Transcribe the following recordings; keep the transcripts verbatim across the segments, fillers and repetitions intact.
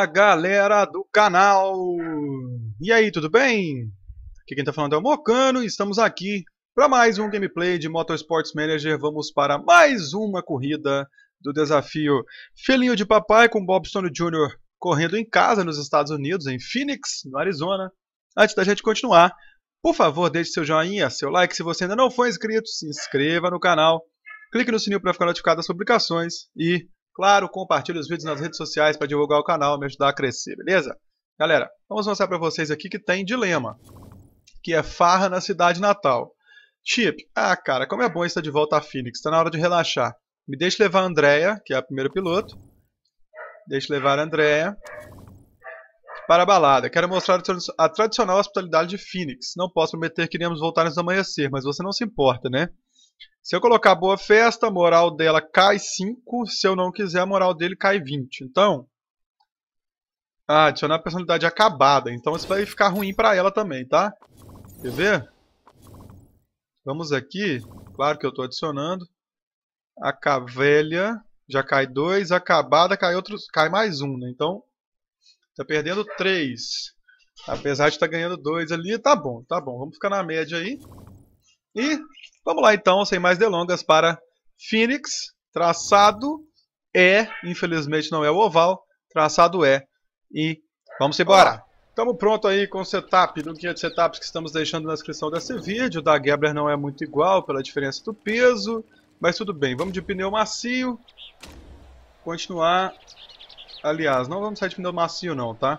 Fala galera do canal! E aí, tudo bem? Aqui quem tá falando é o Mocano e estamos aqui para mais um gameplay de Motorsports Manager. Vamos para mais uma corrida do desafio Filhinho de Papai com Bob Stone Júnior correndo em casa nos Estados Unidos, em Phoenix, no Arizona. Antes da gente continuar, por favor, deixe seu joinha, seu like. Se você ainda não for inscrito, se inscreva no canal. Clique no sininho para ficar notificado das publicações e, claro, compartilhe os vídeos nas redes sociais para divulgar o canal, me ajudar a crescer, beleza? Galera, vamos mostrar para vocês aqui que tem dilema, que é farra na cidade natal. Chip, ah cara, como é bom estar de volta a Phoenix, está na hora de relaxar. Me deixe levar a Andrea, que é a primeira piloto. Deixe levar a Andrea para a balada. Quero mostrar a tradicional hospitalidade de Phoenix. Não posso prometer que iremos voltar antes do amanhecer, mas você não se importa, né? Se eu colocar boa festa, a moral dela cai cinco. Se eu não quiser, a moral dele cai vinte. Então, ah, adicionar a personalidade acabada. Então isso vai ficar ruim pra ela também, tá? Quer ver? Vamos aqui. Claro que eu estou adicionando. A cavelha já cai dois. Acabada cai, outros, cai mais um, né? Então, tá perdendo três. Apesar de estar ganhando dois ali, tá bom, tá bom. Vamos ficar na média aí. E vamos lá então, sem mais delongas, para Phoenix. Traçado é, infelizmente não é o oval, traçado é. E vamos embora. Estamos prontos aí com o setup, no guia de setups que estamos deixando na descrição desse vídeo. O da Gebler não é muito igual pela diferença do peso, mas tudo bem. Vamos de pneu macio. Continuar. Aliás, não vamos sair de pneu macio não, tá?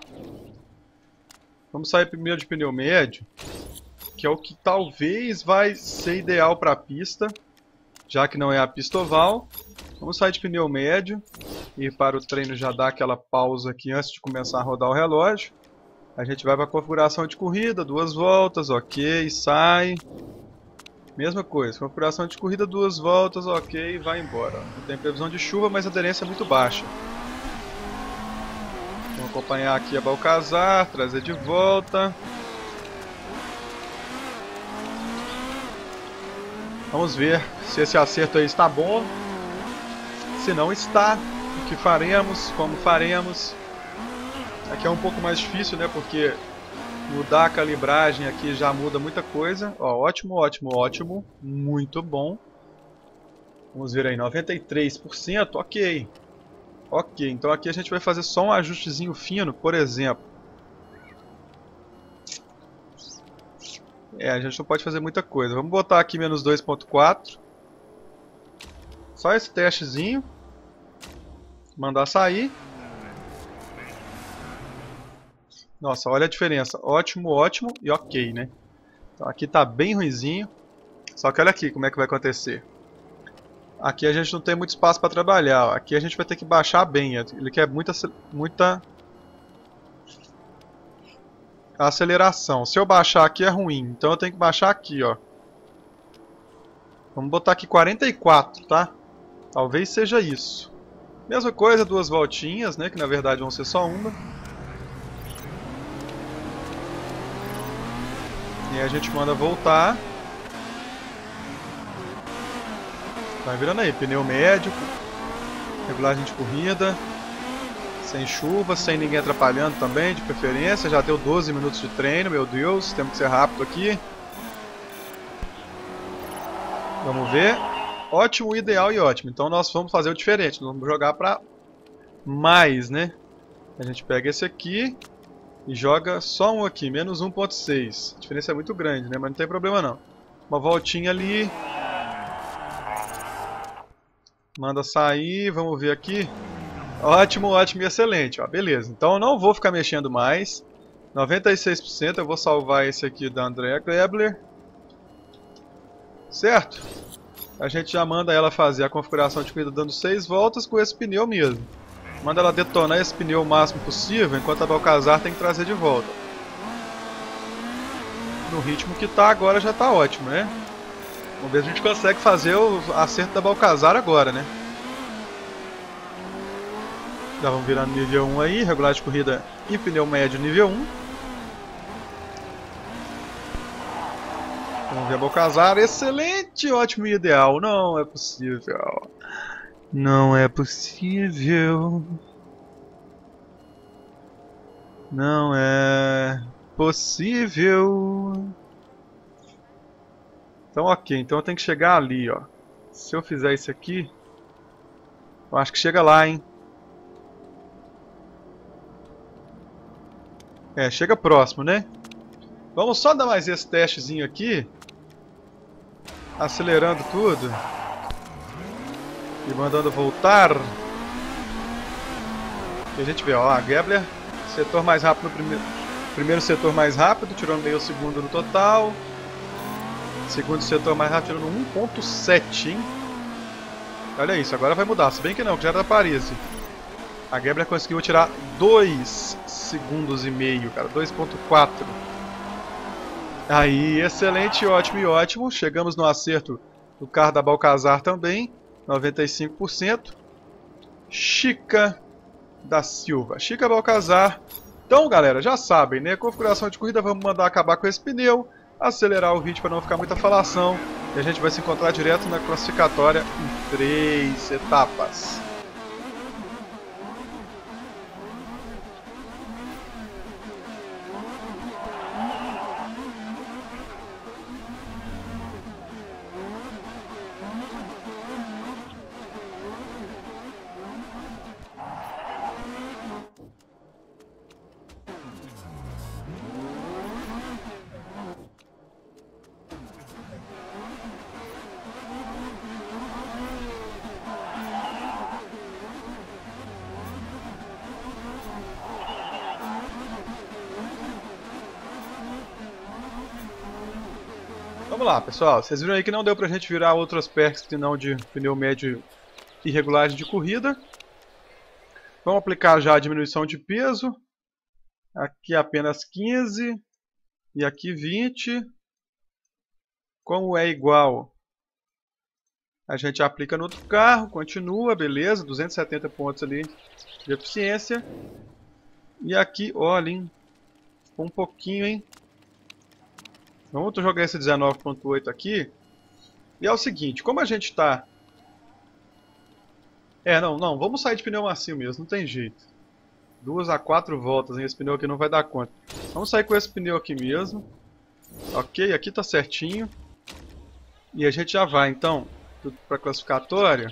Vamos sair primeiro de pneu médio, que é o que talvez vai ser ideal para a pista, já que não é a pista oval. Vamos sair de pneu médio e para o treino já dar aquela pausa aqui antes de começar a rodar o relógio. A gente vai para a configuração de corrida, duas voltas, ok, sai. Mesma coisa, configuração de corrida, duas voltas, ok, vai embora. Não tem previsão de chuva, mas a aderência é muito baixa. Vamos acompanhar aqui a Balcazar, trazer de volta. Vamos ver se esse acerto aí está bom. Se não está, o que faremos, como faremos. Aqui é um pouco mais difícil, né? Porque mudar a calibragem aqui já muda muita coisa. Ó, ótimo, ótimo, ótimo. Muito bom. Vamos ver aí, noventa e três por cento, ok. Ok, então aqui a gente vai fazer só um ajustezinho fino, por exemplo. É, a gente não pode fazer muita coisa. Vamos botar aqui menos dois ponto quatro. Só esse testezinho. Mandar sair. Nossa, olha a diferença. Ótimo, ótimo e ok, né? Então aqui tá bem ruinzinho. Só que olha aqui como é que vai acontecer. Aqui a gente não tem muito espaço para trabalhar. Ó. Aqui a gente vai ter que baixar bem. Ele quer muita, muita aceleração. Se eu baixar aqui é ruim. Então eu tenho que baixar aqui, ó. Vamos botar aqui quarenta e quatro, tá? Talvez seja isso. Mesma coisa, duas voltinhas, né? Que na verdade vão ser só uma. E aí a gente manda voltar. Vai virando aí, pneu médio, regulagem de corrida, sem chuva, sem ninguém atrapalhando também, de preferência. Já deu doze minutos de treino, meu Deus, temos que ser rápido aqui. Vamos ver. Ótimo, ideal e ótimo. Então nós vamos fazer o diferente, nós vamos jogar para mais, né? A gente pega esse aqui e joga só um aqui, menos um ponto seis. A diferença é muito grande, né? Mas não tem problema não. Uma voltinha ali. Manda sair, vamos ver aqui. Ótimo, ótimo e excelente. Ó, beleza, então eu não vou ficar mexendo mais. noventa e seis por cento, eu vou salvar esse aqui da Andrea Gebler. Certo? A gente já manda ela fazer a configuração de corrida dando seis voltas com esse pneu mesmo. Manda ela detonar esse pneu o máximo possível, enquanto a Balcazar tem que trazer de volta. No ritmo que tá agora já tá ótimo, né? Vamos ver se a gente consegue fazer o acerto da Balcazar agora, né? Já vamos virar no nível um aí, regulagem de corrida e pneu médio nível um. Vamos ver a Balcazar, excelente, ótimo e ideal. Não é possível. Não é possível. Não é possível. Então ok, então eu tenho que chegar ali, ó. Se eu fizer isso aqui, eu acho que chega lá, hein. É, chega próximo, né? Vamos só dar mais esse testezinho aqui. Acelerando tudo. E mandando voltar. E a gente vê, ó, a Gebler, setor mais rápido no primeiro. Primeiro setor mais rápido, tirando meio segundo no total. Segundo setor mais rápido, tirando um ponto sete, hein? Olha isso, agora vai mudar. Se bem que não, que já era da Paris. A Gebler conseguiu tirar dois segundos e meio, cara. dois ponto quatro. Aí, excelente, ótimo e ótimo. Chegamos no acerto do carro da Balcazar também. noventa e cinco por cento. Chica da Silva. Chica Balcazar. Então, galera, já sabem, né? Configuração de corrida, vamos mandar acabar com esse pneu. Acelerar o vídeo para não ficar muita falação. E a gente vai se encontrar direto na classificatória em três etapas. Vamos lá, pessoal. Vocês viram aí que não deu pra gente virar outros perks senão de pneu médio e regulagem de corrida. Vamos aplicar já a diminuição de peso. Aqui apenas quinze e aqui vinte. Como é igual, a gente aplica no outro carro, continua, beleza, duzentos e setenta pontos ali de eficiência. E aqui, olha, hein, um pouquinho, hein. Vamos jogar esse dezenove ponto oito aqui. E é o seguinte, como a gente está... É, não, não, vamos sair de pneu macio mesmo, não tem jeito. Duas a quatro voltas, hein? Esse pneu aqui não vai dar conta. Vamos sair com esse pneu aqui mesmo. Ok, aqui tá certinho. E a gente já vai, então, para a classificatória.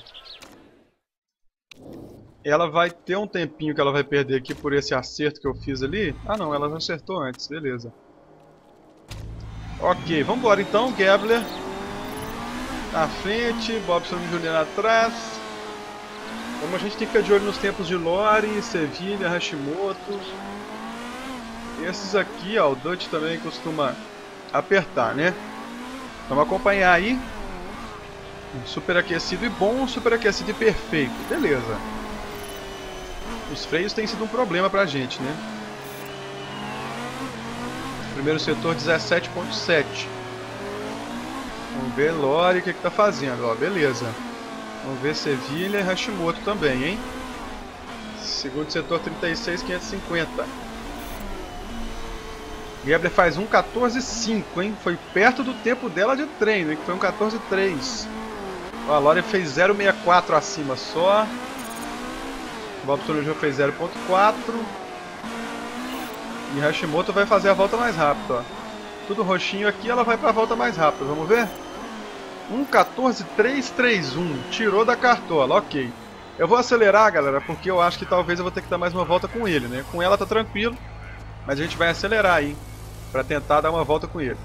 Ela vai ter um tempinho que ela vai perder aqui por esse acerto que eu fiz ali. Ah não, ela já acertou antes, beleza. Ok, vamos embora então, Gebler na frente, Bobson e Juliana atrás. Como a gente tem que ficar de olho nos tempos de Lori, Sevilha, Hashimoto. Esses aqui, ó, o Dutch também costuma apertar, né? Vamos acompanhar aí. Um superaquecido e bom, um superaquecido e perfeito. Beleza. Os freios têm sido um problema pra gente, né? Primeiro setor dezessete ponto sete. Vamos ver Lori o que está fazendo. Ó, beleza. Vamos ver Sevilha e Hashimoto também, hein? Segundo setor trinta e seis, quinhentos e cinquenta. Gebler faz um quatorze cinco, hein? Foi perto do tempo dela de treino, hein? Que foi um quatorze três. Ó, a Lori fez zero vírgula sessenta e quatro acima só. O Bob Solujo fez zero ponto quatro. E Hashimoto vai fazer a volta mais rápida, ó. Tudo roxinho aqui, ela vai para a volta mais rápida, vamos ver? um quatorze três três um, tirou da cartola, ok. Eu vou acelerar, galera, porque eu acho que talvez eu vou ter que dar mais uma volta com ele, né? Com ela tá tranquilo, mas a gente vai acelerar aí, para tentar dar uma volta com ele.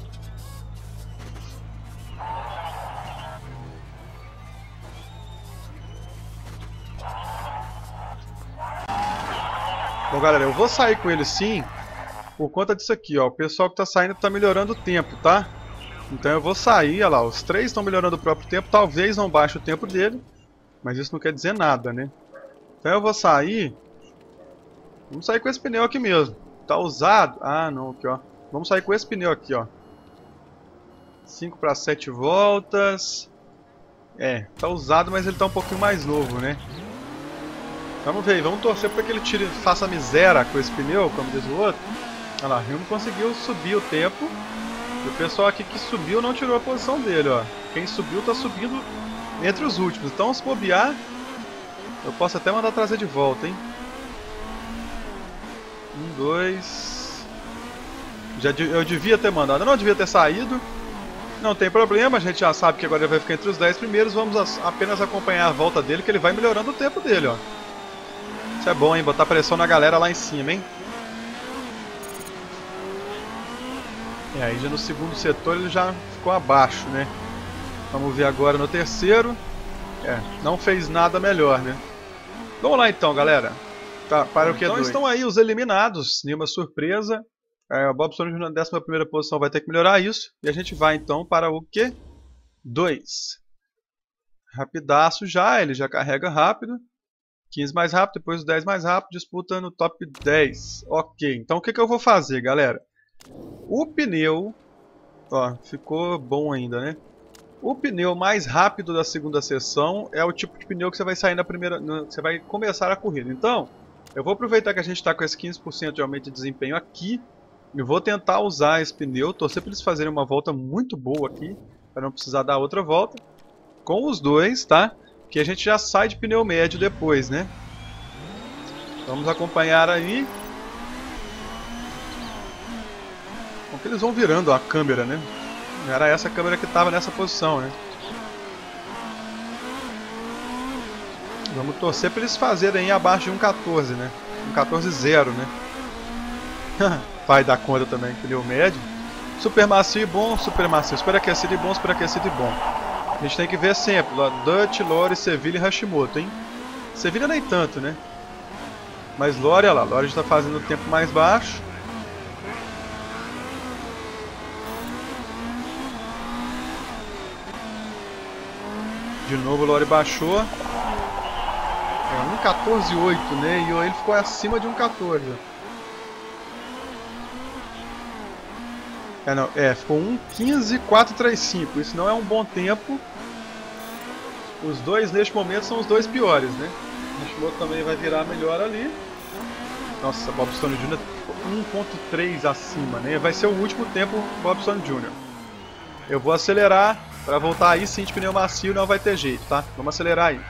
Bom, galera, eu vou sair com ele sim, por conta disso aqui, ó. O pessoal que tá saindo tá melhorando o tempo, tá? Então eu vou sair, olha lá, os três estão melhorando o próprio tempo, talvez não baixe o tempo dele, mas isso não quer dizer nada, né? Então eu vou sair, vamos sair com esse pneu aqui mesmo. Tá usado? Ah, não, aqui, ó. Vamos sair com esse pneu aqui, ó. cinco para sete voltas. É, tá usado, mas ele tá um pouquinho mais novo, né? Vamos ver, vamos torcer para que ele tire, faça miséria com esse pneu, como diz o outro. Olha lá, Hilme conseguiu subir o tempo. E o pessoal aqui que subiu não tirou a posição dele, ó. Quem subiu tá subindo entre os últimos. Então, se bobear, eu posso até mandar trazer de volta, hein? Um, dois... Já, eu devia ter mandado, eu não devia ter saído. Não tem problema, a gente já sabe que agora ele vai ficar entre os dez primeiros. Vamos apenas acompanhar a volta dele, que ele vai melhorando o tempo dele, ó. Isso é bom, hein? Botar pressão na galera lá em cima, hein? E aí já no segundo setor ele já ficou abaixo, né? Vamos ver agora no terceiro. É, não fez nada melhor, né? Vamos lá então, galera. Tá, para o Q dois. Então estão aí os eliminados, nenhuma surpresa. É, o Bobson Júnior na décima primeira posição vai ter que melhorar isso. E a gente vai então para o Q dois. Rapidaço já, ele já carrega rápido. quinze mais rápido, depois o dez mais rápido, disputa no top dez. Ok, então o que, que eu vou fazer, galera? O pneu, ó, ficou bom ainda, né? O pneu mais rápido da segunda sessão é o tipo de pneu que você vai sair na primeira, no, você vai começar a corrida. Então, eu vou aproveitar que a gente está com esse quinze por cento de aumento de desempenho aqui e vou tentar usar esse pneu, torcer para eles fazerem uma volta muito boa aqui, para não precisar dar outra volta, com os dois, tá? Que a gente já sai de pneu médio depois, né? Vamos acompanhar aí. Como que eles vão virando a câmera, né? Era essa câmera que estava nessa posição, né? Vamos torcer para eles fazerem abaixo de um quatorze, né? um quatorze zero, né? Vai dar conta também, pneu médio. Super macio e bom, super macio. Super aquecido e bom, super aquecido e bom. A gente tem que ver sempre, ó, Dutch, Lore, Sevilla e Hashimoto, hein? Sevilla nem tanto, né? Mas Lore, olha lá, Lore está fazendo o tempo mais baixo. De novo o Lore baixou. É um quatorze oito, né? E ele ficou acima de um quatorze. É, não, é, ficou um quinze quatro três cinco. Isso não é um bom tempo. Os dois neste momento são os dois piores, né? O Hashimoto também vai virar melhor ali. Nossa, Bobson Júnior um ponto três acima, né? Vai ser o último tempo Bobson Júnior. Eu vou acelerar para voltar aí sim de pneu macio, não vai ter jeito, tá? Vamos acelerar aí.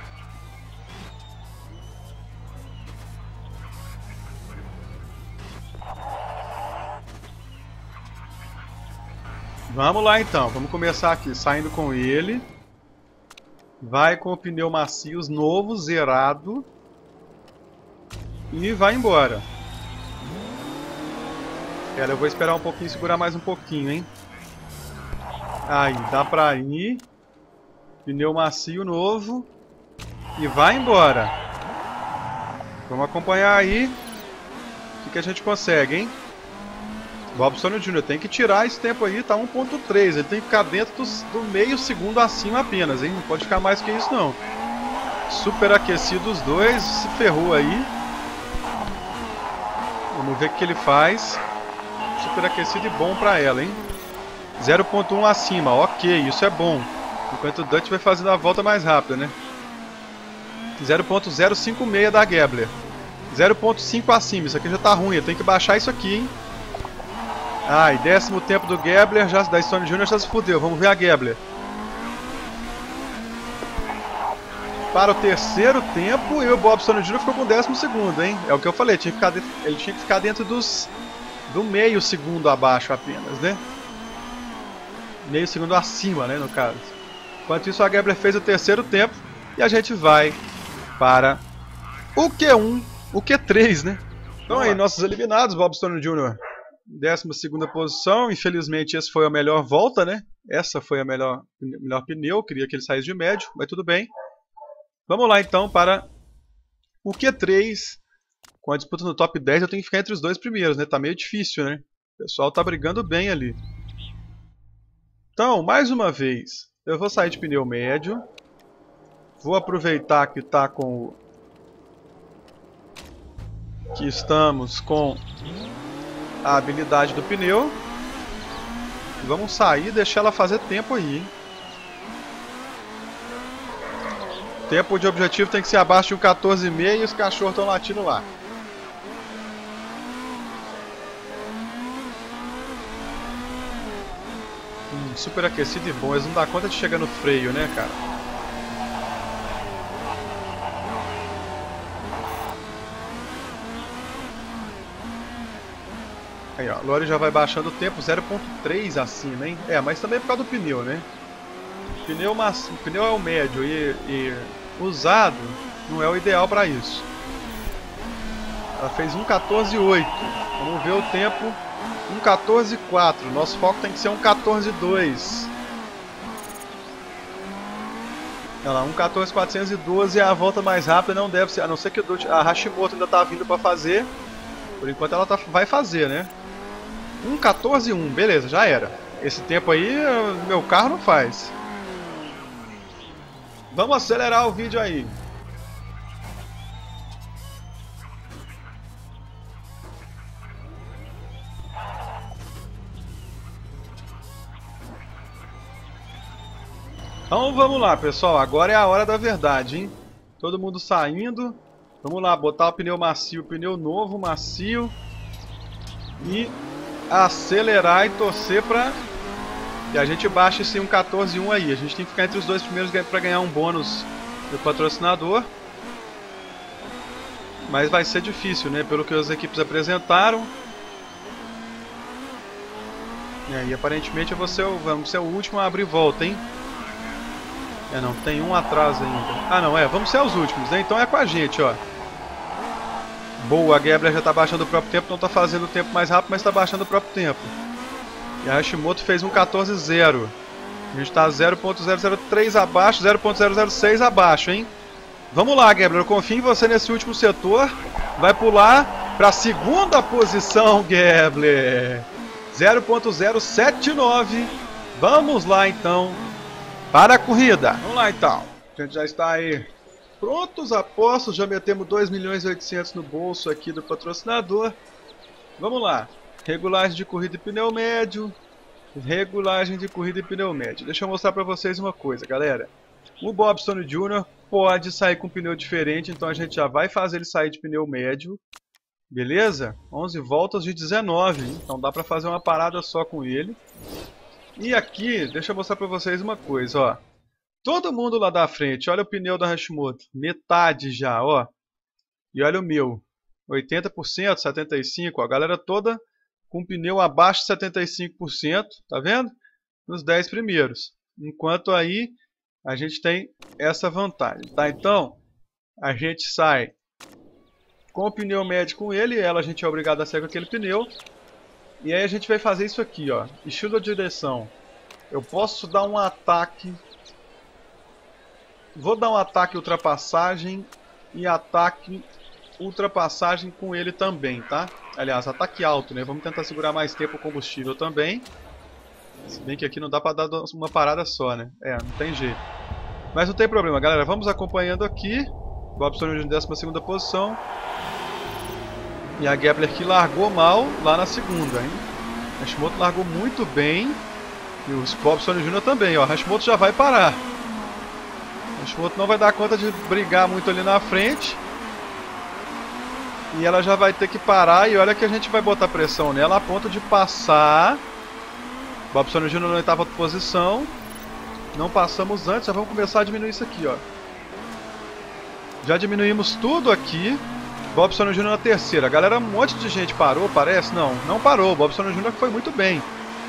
Vamos lá então, vamos começar aqui, saindo com ele. Vai com o pneu macios novo, zerado. E vai embora. Cara, eu vou esperar um pouquinho, segurar mais um pouquinho, hein? Aí, dá pra ir. Pneu macio novo. E vai embora. Vamos acompanhar aí o que, que a gente consegue, hein? Bobson Júnior tem que tirar esse tempo aí, tá um ponto três. Ele tem que ficar dentro do, do meio segundo acima apenas, hein? Não pode ficar mais que isso, não. Super aquecido os dois, se ferrou aí. Vamos ver o que ele faz. Super aquecido e bom pra ela, hein? zero ponto um acima, ok, isso é bom. Enquanto o Dutch vai fazendo a volta mais rápida, né? zero ponto zero cinco seis da Gebler. zero ponto cinco acima, isso aqui já tá ruim, eu tenho que baixar isso aqui, hein? Ah, e décimo tempo do Gebler, já, da Stone Júnior já se fudeu, vamos ver a Gebler. Para o terceiro tempo, e o Bobson Júnior ficou com o décimo segundo, hein? É o que eu falei, tinha que ficar dentro, ele tinha que ficar dentro dos, do meio segundo abaixo apenas, né? Meio segundo acima, né, no caso. Enquanto isso, a Gebler fez o terceiro tempo, e a gente vai para o Q um, o Q três, né? Então aí, nossos eliminados, Bobson Júnior décima segunda posição, infelizmente essa foi a melhor volta, né? Essa foi a melhor, melhor pneu, queria que ele saísse de médio, mas tudo bem. Vamos lá então para o Q três, com a disputa no top dez, eu tenho que ficar entre os dois primeiros, né? Tá meio difícil, né? O pessoal tá brigando bem ali. Então, mais uma vez, eu vou sair de pneu médio, vou aproveitar que tá com o... que estamos com a habilidade do pneu. E vamos sair e deixar ela fazer tempo aí, hein? Tempo de objetivo tem que ser abaixo de um quatorze e meio e os cachorros estão latindo lá. Hum, super aquecido e bom. Eles não dão conta de chegar no freio, né, cara? Aí, ó, a Lore já vai baixando o tempo, zero ponto três acima, hein? É, mas também é por causa do pneu, né? O pneu, mas, o pneu é o médio e, e usado não é o ideal para isso. Ela fez um quatorze oito. Vamos ver o tempo. um quatorze quatro. Nosso foco tem que ser um quatorze dois. Olha lá, um quatorze quatrocentos e doze é a volta mais rápida, não deve ser. A não ser que a Hashimoto ainda tá vindo para fazer. Por enquanto ela tá, vai fazer, né? um quatorze um, beleza, já era. Esse tempo aí, meu carro não faz. Vamos acelerar o vídeo aí. Então vamos lá, pessoal. Agora é a hora da verdade, hein? Todo mundo saindo. Vamos lá, botar o pneu macio, o pneu novo, macio. E acelerar e torcer pra que a gente baixe esse um quatorze um aí. A gente tem que ficar entre os dois primeiros para ganhar um bônus do patrocinador. Mas vai ser difícil, né? Pelo que as equipes apresentaram. E aí, aparentemente, eu vou ser o, vamos ser o último a abrir volta, hein? É, não, tem um atrás ainda. Ah, não, é, vamos ser os últimos, né? Então é com a gente, ó. Boa, a Gebler já está baixando o próprio tempo, não está fazendo o tempo mais rápido, mas está baixando o próprio tempo. E a Hashimoto fez um quatorze zero. A gente está zero ponto zero zero três abaixo, zero ponto zero zero seis abaixo, hein? Vamos lá, Gebler, eu confio em você nesse último setor. Vai pular para a segunda posição, Gebler. zero ponto zero sete nove. Vamos lá, então, para a corrida. Vamos lá, então. A gente já está aí prontos, apostos, já metemos dois milhões e oitocentos no bolso aqui do patrocinador. Vamos lá. Regulagem de corrida e pneu médio. Regulagem de corrida e pneu médio. Deixa eu mostrar para vocês uma coisa, galera. O Bobson Júnior pode sair com pneu diferente, então a gente já vai fazer ele sair de pneu médio. Beleza? onze voltas de dezenove, hein? Então dá para fazer uma parada só com ele. E aqui, deixa eu mostrar para vocês uma coisa, ó. Todo mundo lá da frente, olha o pneu da Hashimoto, metade já, ó. E olha o meu, oitenta por cento, setenta e cinco por cento, ó, a galera toda com pneu abaixo de setenta e cinco por cento, tá vendo? Nos dez primeiros. Enquanto aí a gente tem essa vantagem, tá? Então, a gente sai com o pneu médio com ele, ela a gente é obrigado a sair com aquele pneu. E aí a gente vai fazer isso aqui, ó. Estilo de direção. Eu posso dar um ataque. Vou dar um ataque ultrapassagem e ataque ultrapassagem com ele também, tá? Aliás, ataque alto, né? Vamos tentar segurar mais tempo o combustível também. Se bem que aqui não dá pra dar uma parada só, né? É, não tem jeito. Mas não tem problema, galera. Vamos acompanhando aqui. Bobson em décima segunda posição. E a Gebler que largou mal lá na segunda, hein? A Hashimoto largou muito bem. E o Bobson Júnior também, ó. A Hashimoto já vai parar. A Hashimoto não vai dar conta de brigar muito ali na frente. E ela já vai ter que parar. E olha que a gente vai botar pressão nela a ponto de passar. Bobson Júnior na oitava posição. Não passamos antes, já vamos começar a diminuir isso aqui, ó. Já diminuímos tudo aqui. Bobson Júnior na terceira. Galera, um monte de gente parou, parece? Não, não parou. Bobson Júnior foi muito bem.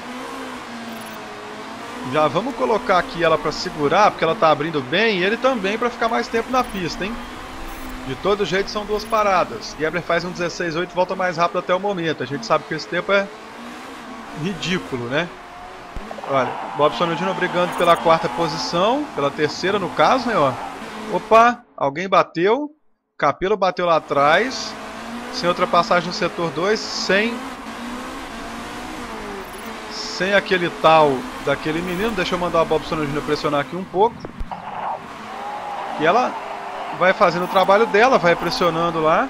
Já vamos colocar aqui ela para segurar, porque ela tá abrindo bem. E ele também para ficar mais tempo na pista, hein? De todo jeito são duas paradas. Gebler faz um dezesseis oito, volta mais rápido até o momento. A gente sabe que esse tempo é ridículo, né? Olha, Bobson Júnior brigando pela quarta posição. Pela terceira no caso, né? Ó. Opa, alguém bateu. Capelo bateu lá atrás. Sem ultrapassagem no setor dois. Sem Sem aquele tal daquele menino. Deixa eu mandar a Bobson Júnior pressionar aqui um pouco. E ela vai fazendo o trabalho dela. Vai pressionando lá.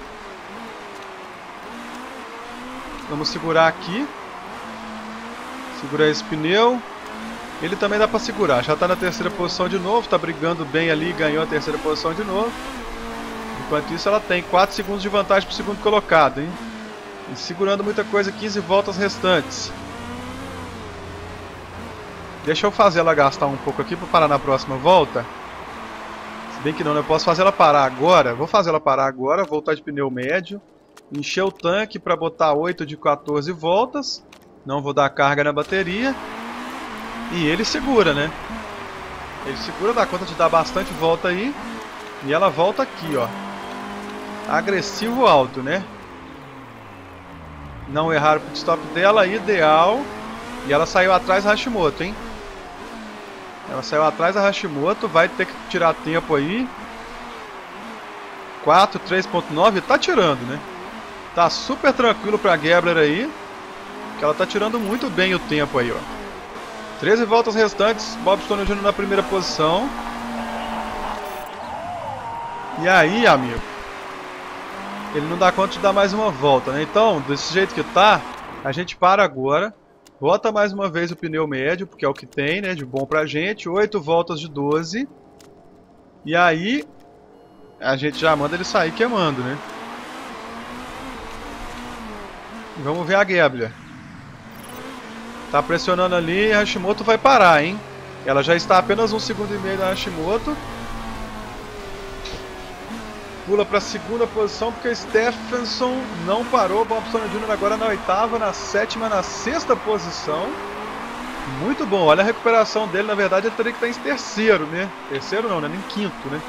Vamos segurar aqui. Segurar esse pneu. Ele também dá para segurar. Já está na terceira posição de novo. Está brigando bem ali. Ganhou a terceira posição de novo. Enquanto isso ela tem quatro segundos de vantagem para o segundo colocado, hein? E segurando muita coisa, quinze voltas restantes. Deixa eu fazer ela gastar um pouco aqui para parar na próxima volta. Se bem que não, né? Eu posso fazer ela parar agora. Vou fazer ela parar agora, voltar de pneu médio. encher o tanque para botar oito de quatorze voltas. Não vou dar carga na bateria. E ele segura, né? Ele segura, dá conta de dar bastante volta aí. E ela volta aqui, ó. Agressivo alto, né? Não errar o pit stop dela, ideal. E ela saiu atrás da Hashimoto, hein? Ela saiu atrás da Hashimoto, vai ter que tirar tempo aí. quatro, três ponto nove, tá tirando, né? Tá super tranquilo pra Gabler aí. Que ela tá tirando muito bem o tempo aí, ó. treze voltas restantes, Bob Stoner Júnior na primeira posição. E aí, amigo, ele não dá conta de dar mais uma volta, né? Então, desse jeito que tá, a gente para agora. Bota mais uma vez o pneu médio, porque é o que tem, né? De bom pra gente. oito voltas de doze. E aí, a gente já manda ele sair queimando, né? Vamos ver a Gabler. Tá pressionando ali e a Hashimoto vai parar, hein? Ela já está a apenas um segundo e meio da Hashimoto. Pula para a segunda posição porque o Stephenson não parou. Bob Stoner Júnior agora na oitava, na sétima, na sexta posição. Muito bom. Olha a recuperação dele. Na verdade ele teria que estar em terceiro, né? Terceiro não, né? Nem quinto, né?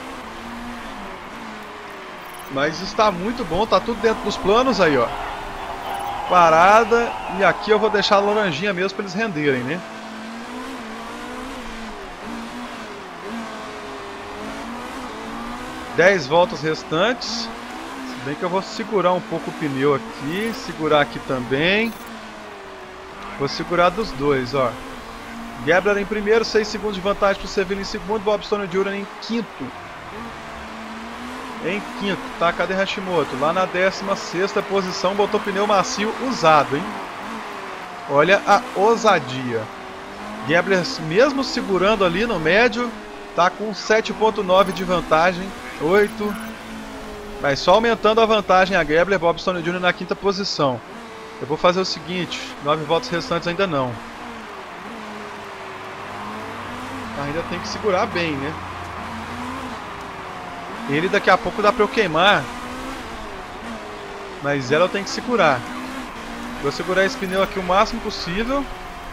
Mas está muito bom. Tá tudo dentro dos planos aí, ó. Parada. E aqui eu vou deixar a laranjinha mesmo para eles renderem, né? dez voltas restantes. Se bem que eu vou segurar um pouco o pneu aqui. Segurar aqui também. Vou segurar dos dois, ó. Gabler em primeiro, seis segundos de vantagem para o Seville em segundo. Bob Stoner Júnior em quinto. Em quinto, tá? Cadê Hashimoto? Lá na décima sexta posição, botou pneu macio usado, hein? Olha a ousadia. Gabler, mesmo segurando ali no médio, tá com sete ponto nove de vantagem. oito. Mas só aumentando a vantagem a Gabler. Bob Stoner Júnior na quinta posição. Eu vou fazer o seguinte: nove voltas restantes ainda não. Ainda tem que segurar bem, né? Ele daqui a pouco dá pra eu queimar. Mas ela eu tenho que segurar. Vou segurar esse pneu aqui o máximo possível.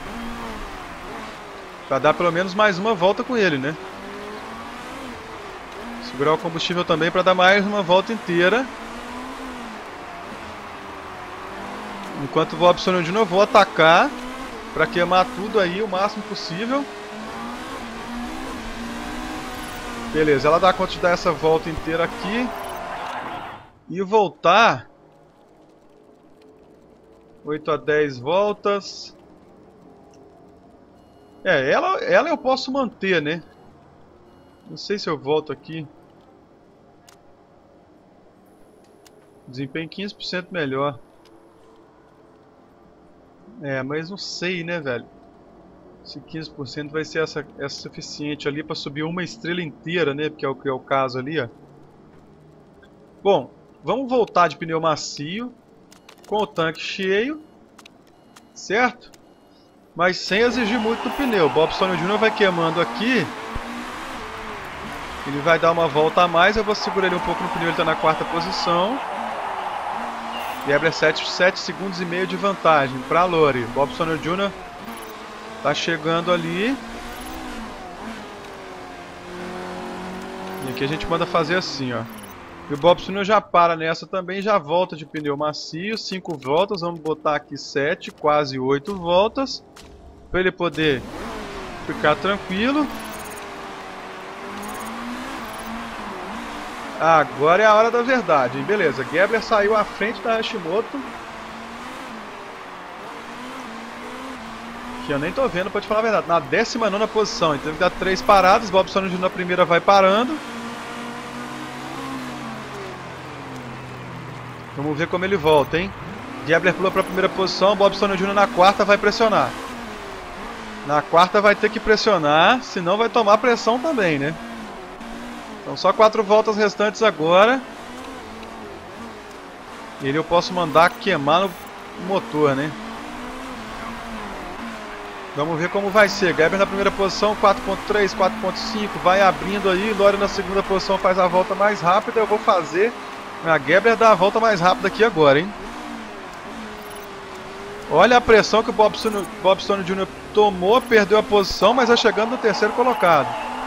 Pra dar pelo menos mais uma volta com ele, né? Segurar o combustível também para dar mais uma volta inteira. Enquanto vou Bob Júnior, eu vou atacar para queimar tudo aí o máximo possível. Beleza, ela dá conta de dar essa volta inteira aqui. E voltar. oito a dez voltas. É, ela, ela eu posso manter, né? Não sei se eu volto aqui. Desempenho quinze por cento melhor. É, mas não sei, né, velho? Se quinze por cento vai ser essa, essa suficiente ali para subir uma estrela inteira, né? Porque é o que é o caso ali, ó. Bom, vamos voltar de pneu macio. Com o tanque cheio. Certo? Mas sem exigir muito do pneu. Bob Stoner Júnior vai queimando aqui. Ele vai dar uma volta a mais. Eu vou segurar ele um pouco no pneu. Ele está na quarta posição. Gabler sete, sete segundos e meio de vantagem para a Lori. Bob Stoner Júnior está chegando ali. E aqui a gente manda fazer assim, ó. E o Bob Stoner já para nessa também. Já volta de pneu macio. cinco voltas. Vamos botar aqui sete, quase oito voltas. Para ele poder ficar tranquilo. Agora é a hora da verdade, hein? Beleza, Gabler saiu à frente da Hashimoto. Que eu nem tô vendo, pra te falar a verdade. Na décima nona posição, então ele dá três paradas. Bob Stoner Júnior na primeira vai parando. Vamos ver como ele volta, hein? Gabler pula pra primeira posição. Bob Stoner Júnior na quarta vai pressionar. Na quarta vai ter que pressionar, senão vai tomar pressão também, né? Então só quatro voltas restantes agora. E ele eu posso mandar queimar no motor, né? Vamos ver como vai ser. Gabler na primeira posição, quatro ponto três, quatro ponto cinco. Vai abrindo aí. Lori na segunda posição faz a volta mais rápida. Eu vou fazer A Gebler dá a volta mais rápida aqui agora, hein? Olha a pressão que o Bob Stone, Bob Stone Júnior tomou, perdeu a posição, mas vai chegando no terceiro colocado.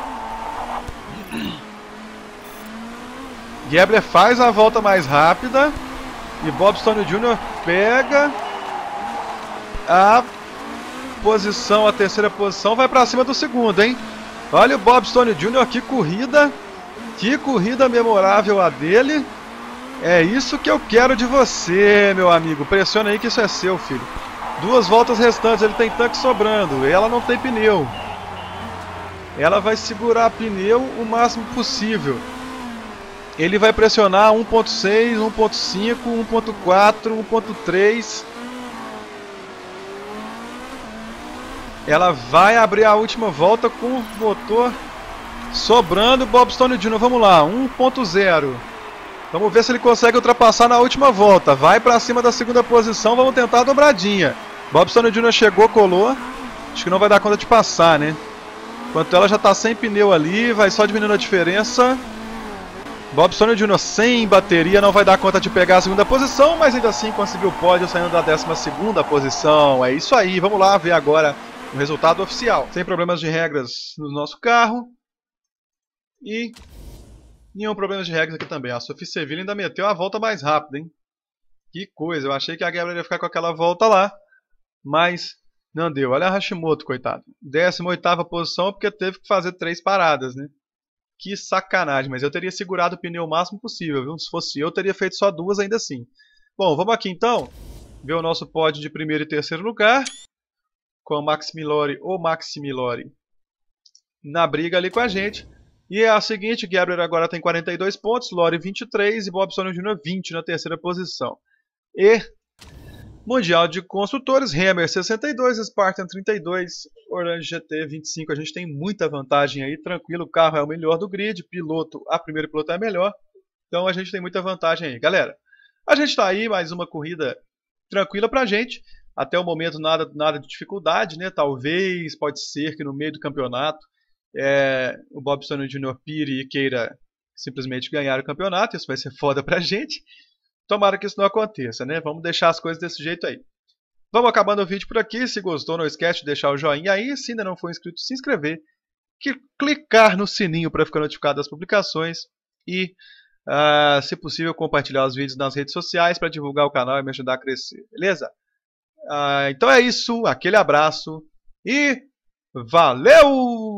Gebler faz a volta mais rápida e Bob Stone Júnior pega a posição, a terceira posição, vai para cima do segundo, hein? Olha o Bob Stone Júnior, que corrida, que corrida memorável a dele. É isso que eu quero de você, meu amigo. Pressiona aí que isso é seu, filho. Duas voltas restantes, ele tem tanque sobrando. Ela não tem pneu. Ela vai segurar pneu o máximo possível. Ele vai pressionar um ponto seis, um ponto cinco, um ponto quatro, um ponto três. Ela vai abrir a última volta com o motor sobrando. Bob Stone Júnior, vamos lá, um ponto zero. Vamos ver se ele consegue ultrapassar na última volta. Vai para cima da segunda posição, vamos tentar a dobradinha. Bob Stone Júnior chegou, colou. Acho que não vai dar conta de passar, né? Enquanto ela já está sem pneu ali, vai só diminuindo a diferença. Bob Stone Júnior sem bateria, não vai dar conta de pegar a segunda posição, mas ainda assim conseguiu o pódio saindo da décima segunda posição. É isso aí, vamos lá ver agora o resultado oficial. Sem problemas de regras no nosso carro. E nenhum problema de regras aqui também. A Sophie Seville ainda meteu a volta mais rápida, hein? Que coisa, eu achei que a Gebler ia ficar com aquela volta lá, mas não deu. Olha a Hashimoto, coitado. décima oitava posição porque teve que fazer três paradas, né? Que sacanagem, mas eu teria segurado o pneu o máximo possível, viu? Se fosse eu, teria feito só duas ainda assim. Bom, vamos aqui então ver o nosso pódio de primeiro e terceiro lugar, com o Max Milori ou Maxi Milori na briga ali com a gente. E é a seguinte, Gebler agora tem quarenta e dois pontos, Lori vinte e três e Bob Stone Júnior vinte na terceira posição. E Mundial de Construtores, Hammer sessenta e dois, Spartan trinta e dois, Orange G T vinte e cinco. A gente tem muita vantagem aí, tranquilo, o carro é o melhor do grid, piloto, a primeira piloto é a melhor. Então a gente tem muita vantagem aí. Galera, a gente está aí, mais uma corrida tranquila pra gente. Até o momento nada, nada de dificuldade, né? Talvez, pode ser que no meio do campeonato É, o Bob Stone Júnior pire e queira simplesmente ganhar o campeonato. Isso vai ser foda pra gente. Tomara que isso não aconteça, né? Vamos deixar as coisas desse jeito aí. Vamos acabando o vídeo por aqui. Se gostou, não esquece de deixar o joinha aí. Se ainda não for inscrito, se inscrever. Que, clicar no sininho para ficar notificado das publicações. E, uh, se possível, compartilhar os vídeos nas redes sociais para divulgar o canal e me ajudar a crescer. Beleza? Uh, então é isso. Aquele abraço. E valeu!